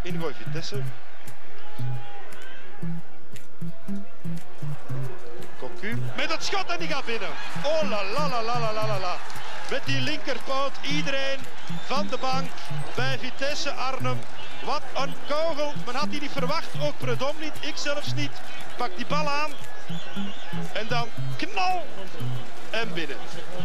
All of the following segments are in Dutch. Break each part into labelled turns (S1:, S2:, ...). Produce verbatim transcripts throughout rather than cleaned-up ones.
S1: Ingooi Vitesse. Cocu met het schot en die gaat binnen. Oh la la la la la la la. Met die linkerpoot iedereen van de bank bij Vitesse Arnhem. Wat een kogel. Men had die niet verwacht, ook Predom niet, ik zelfs niet. Pak die bal aan en dan knal en binnen.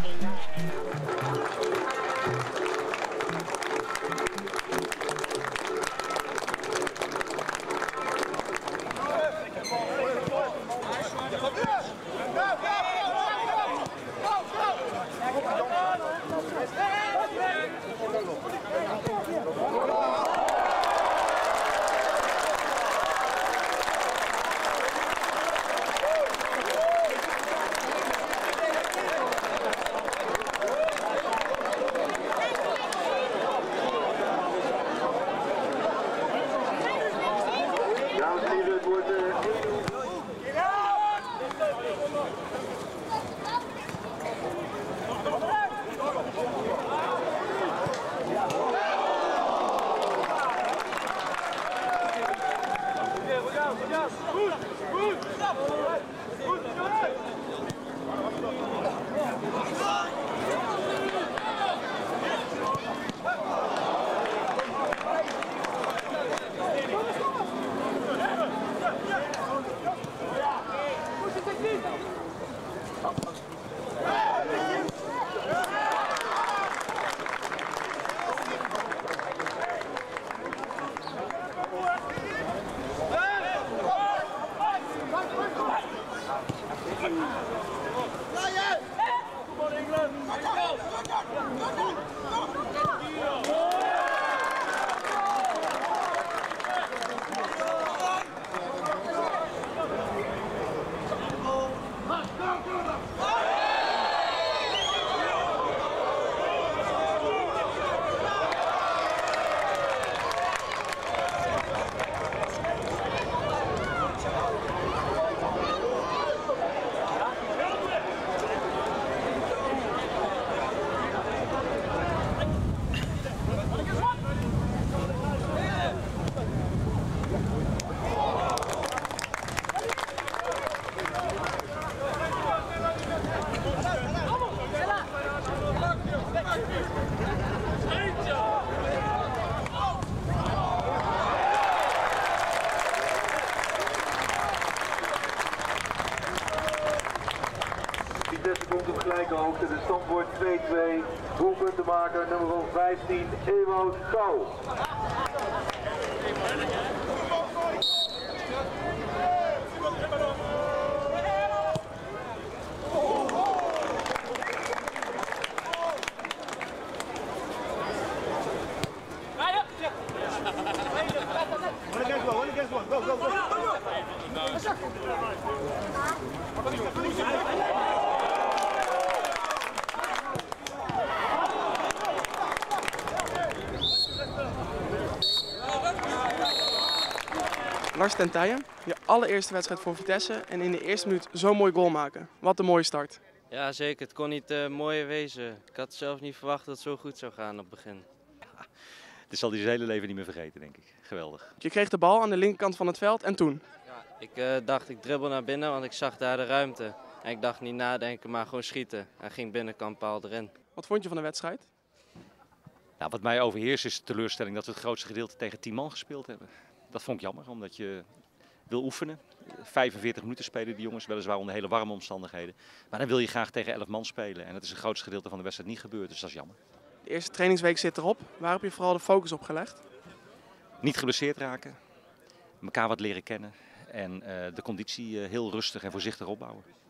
S2: Vitesse komt op gelijke hoogte, de stand wordt twee twee. Doelpuntenmaker nummer vijftien, Ewout Gouw.
S3: Lars ten Tijen, je allereerste wedstrijd voor Vitesse en in de eerste minuut zo'n mooi goal maken. Wat een mooie start.
S4: Ja, zeker. Het kon niet uh, mooier wezen. Ik had zelf niet verwacht dat het zo goed zou gaan op het begin.
S5: Ja, dit zal hij zijn hele leven niet meer vergeten, denk ik. Geweldig.
S3: Je kreeg de bal aan de linkerkant van het veld en toen?
S4: Ja, ik uh, dacht ik dribbel naar binnen, want ik zag daar de ruimte. En ik dacht niet nadenken, maar gewoon schieten. En ging binnenkant paal erin.
S3: Wat vond je van de wedstrijd?
S5: Nou, wat mij overheerst is de teleurstelling dat we het grootste gedeelte tegen tien man gespeeld hebben. Dat vond ik jammer, omdat je wil oefenen. vijfenveertig minuten spelen die jongens, weliswaar onder hele warme omstandigheden. Maar dan wil je graag tegen elf man spelen. En dat is het grootste gedeelte van de wedstrijd niet gebeurd, dus dat is jammer.
S3: De eerste trainingsweek zit erop. Waar heb je vooral de focus op gelegd?
S5: Niet geblesseerd raken, elkaar wat leren kennen en uh, de conditie uh, heel rustig en voorzichtig opbouwen.